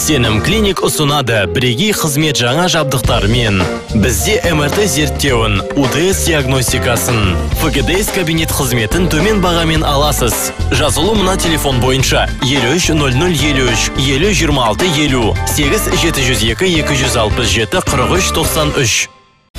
Сенім клиник ұсынады бірегей қызмет жаңа жабдықтармен. Бізде МРТ зерттеуін, УТС диагностикасын, ФГДС кабинет қызметін төмен бағамен аласыз. Жазылу мына телефон бойынша 53 00 53 50 26 50 8 702 267 43 93.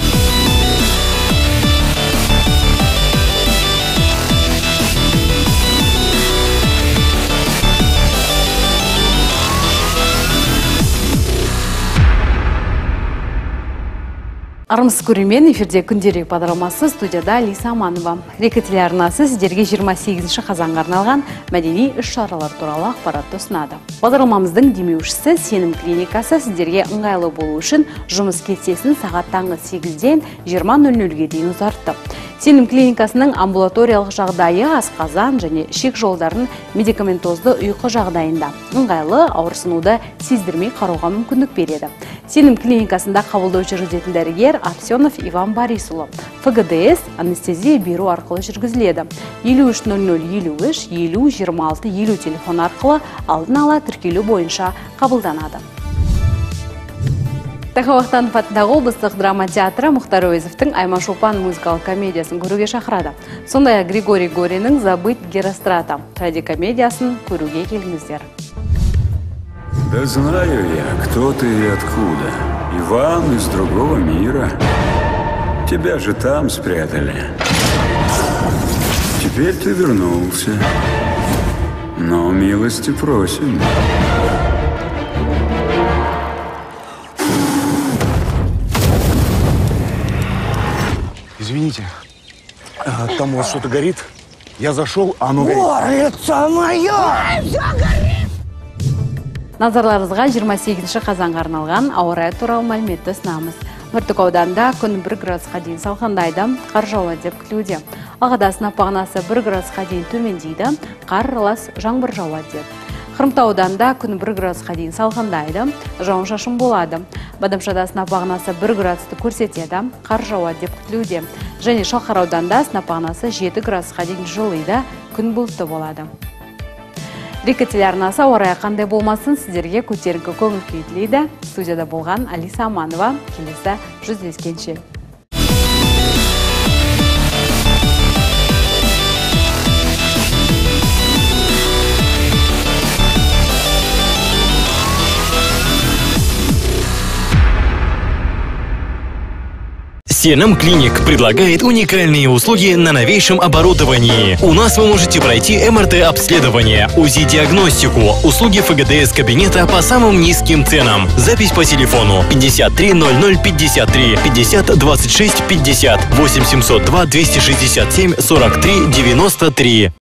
Армысыз көрермен, эфирде күнделік бағдарламасы, студияда Алиса Аманова. Река телеарнасы сіздерге 28 қазанға арналған мәдени іс-шаралар туралы ақпаратты ұсынады. Бағдарламамыздың демеушісі Сенім клиникасы сіздерге ыңғайлы болу үшін жұмыс кестесін сағат таңғы 8-ден 20:00-ге дейін ұзартты. Сенім клиникасының амбулаториялық жағдайы асқазан және ішек жолдарын медикаментозды ұйқы жағдайында ыңғайлы ауырсынуды сездірмей қарауға мүмкіндік береді. Сенім клиникасында қабылдау жүргізетін дәрігер Арсенов Иван Борисұлы. ФГДС анестезия беру арқылы жүргізіледі. 53 00 53 50 26 50 телефон арқылы алдын ала тіркелу бойынша қабылданады. Тахауақтан Фаттағы облыстық драма театры Мұхтар Әуезовтің Айман Шолпан музыкалық комедиясын көруге шақырады. Сондай-ақ Григорий Гориннің Забыть Герострата трагикомедиясын көруге келіңіздер. Да знаю я, кто ты и откуда. Иван из другого мира. Тебя же там спрятали. Теперь ты вернулся. Но милости просим. Извините, там у вас что-то горит. Я зашел, а оно горит. Горлица моя! Все горит! Назарларыңызға 28 қазанға арналған ауа райы туралы мәліметті ұсынамыз. Мәртөк ауданында күн 1 градусқа дейін салқындайды, қар жауады деп күтілуде. Ағада сынап бағанасы 1 градусқа дейін төмендейді, қар аралас жаңбыр жауады деп. Хромтау ауданында күн 1 градусқа дейін салқындайды, жауын-шашын болады. Бадамшада сынап бағанасы 1 градусты көрсетеді, қар жауады деп күтілуде. Және Шалқар ауданында сынап бағанасы 7 градусқа дейін жылыйды, күн бұлтты болады. Река телеарнасы ауа райы қандай болмасын, сіздерге көтеріңкі көңіл күй тілейді. Студияда болған Алиса Аманова. Келесі жүздескенше. Сенім клиник предлагает уникальные услуги на новейшем оборудовании. У нас вы можете пройти МРТ-обследование, УЗИ-диагностику, услуги ФГДС кабинета по самым низким ценам. Запись по телефону 53 00 53 50 26 50 8 702 267 43 93.